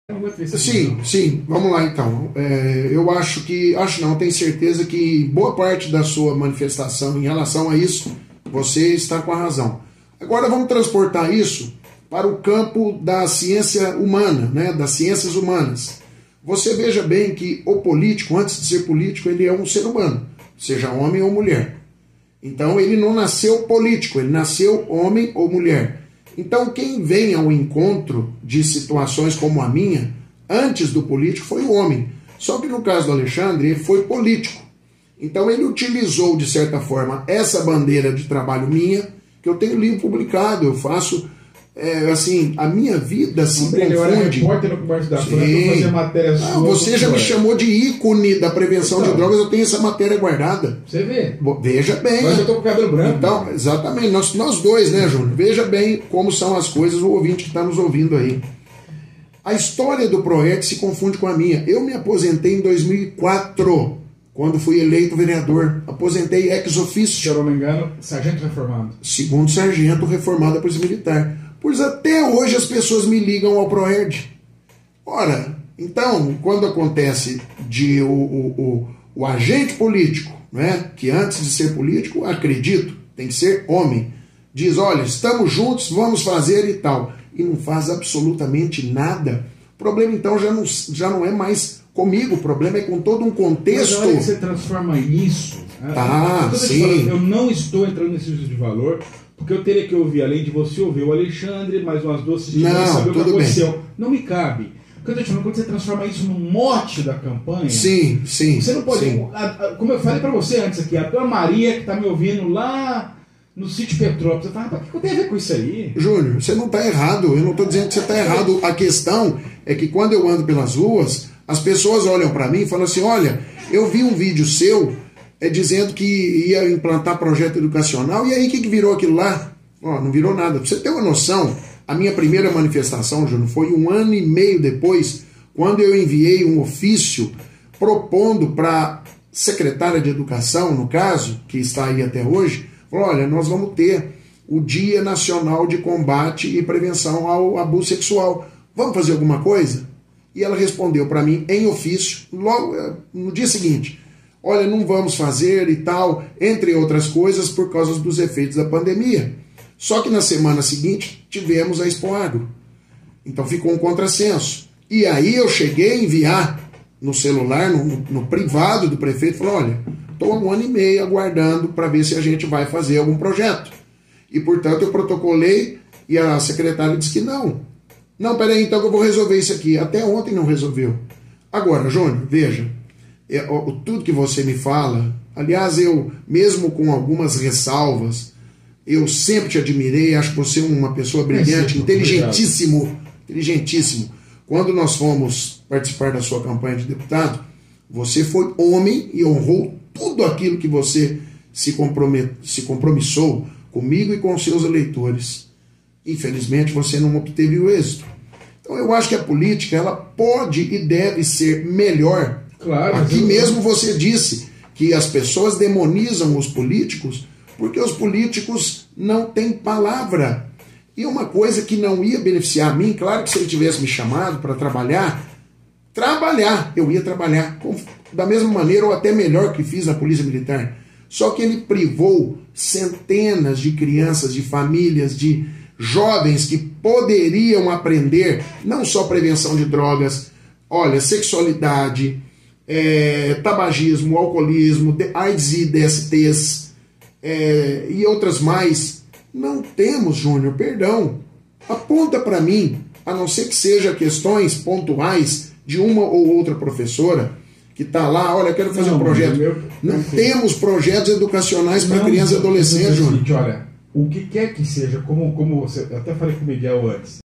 Sim, vamos lá então. Eu acho não, tenho certeza que boa parte da sua manifestação em relação a isso, você está com a razão. Agora vamos transportar isso para o campo da ciência humana, né, das ciências humanas. Você veja bem que o político, antes de ser político, ele é um ser humano, seja homem ou mulher. Então ele não nasceu político, ele nasceu homem ou mulher. Então quem vem ao encontro de situações como a minha, antes do político, foi o homem. Só que no caso do Alexandre, ele foi político. Então ele utilizou, de certa forma, essa bandeira de trabalho minha, que eu tenho livro publicado, eu faço... assim, a minha vida se confunde. Eu era repórter no Comércio da França, eu fazia matérias suas. Você já me chamou de ícone da prevenção de drogas, eu tenho essa matéria guardada. Você vê. Veja bem. Mas eu tô com o cabelo branco. Então, exatamente, nós dois, né, Júnior? Veja bem como são as coisas, o ouvinte que está nos ouvindo aí. A história do Proerd se confunde com a minha. Eu me aposentei em 2004, quando fui eleito vereador. Aposentei ex officio. Se eu não me engano, sargento reformado. Segundo sargento reformado da Polícia Militar. Pois até hoje as pessoas me ligam ao Proerd. Ora, então, quando acontece de o agente político, né, que antes de ser político, acredito, tem que ser homem, diz, olha, estamos juntos, vamos fazer e tal, e não faz absolutamente nada, o problema então já não é mais comigo, o problema é com todo um contexto. Mas a hora que você transforma isso... Sim. Eu não estou entrando nesse juízo de valor, porque eu teria que ouvir, além de você, ouvir o Alexandre, mais umas duas assistentes, saber o que aconteceu. Bem. Não me cabe. Porque eu estou te falando, quando você transforma isso no mote da campanha... Sim. Você não pode... Sim. Como eu falei para você antes aqui, a dona Maria, que está me ouvindo lá no sítio Petrópolis, você fala, o que tem a ver com isso aí? Júnior, você não está errado. Eu não estou dizendo que você está errado. A questão é que quando eu ando pelas ruas, as pessoas olham para mim e falam assim, olha, eu vi um vídeo seu... dizendo que ia implantar projeto educacional, e aí o que virou aquilo lá? Não virou nada. Pra você ter uma noção, a minha primeira manifestação, Júnior, foi 1 ano e meio depois, quando eu enviei um ofício propondo para a secretária de Educação, no caso, que está aí até hoje, falou, olha, nós vamos ter o Dia Nacional de Combate e Prevenção ao Abuso Sexual. Vamos fazer alguma coisa? E ela respondeu para mim em ofício, logo no dia seguinte, olha, não vamos fazer e tal, entre outras coisas, por causa dos efeitos da pandemia. Só que na semana seguinte tivemos a Expo Agro. Então ficou um contrassenso. E aí eu cheguei a enviar no celular, no privado do prefeito, falou, olha, estou há 1 ano e meio aguardando para ver se a gente vai fazer algum projeto. E, portanto, eu protocolei e a secretária disse que não. Não, peraí, então que eu vou resolver isso aqui. Até ontem não resolveu. Agora, Júnior, veja, tudo que você me fala, aliás, eu, mesmo com algumas ressalvas, eu sempre te admirei, acho que você é uma pessoa brilhante, inteligentíssimo. Quando nós fomos participar da sua campanha de deputado, você foi homem e honrou tudo aquilo que você se compromissou comigo e com os seus eleitores. Infelizmente, você não obteve o êxito. Então, eu acho que a política, ela pode e deve ser melhor. Claro, aqui mesmo você disse que as pessoas demonizam os políticos porque os políticos não têm palavra. E uma coisa que não ia beneficiar a mim, claro que se ele tivesse me chamado para trabalhar, eu ia trabalhar da mesma maneira ou até melhor que fiz na Polícia Militar. Só que ele privou centenas de crianças, de famílias, de jovens que poderiam aprender não só prevenção de drogas, olha, sexualidade, tabagismo, alcoolismo, AIDS e DSTs e outras mais. Não temos, Júnior, perdão. Aponta para mim, a não ser que seja questões pontuais de uma ou outra professora que está lá, olha, quero fazer um projeto. Não temos projetos educacionais para crianças e adolescentes, Júnior. Olha, o que quer que seja, como você, eu até falei com o Miguel antes,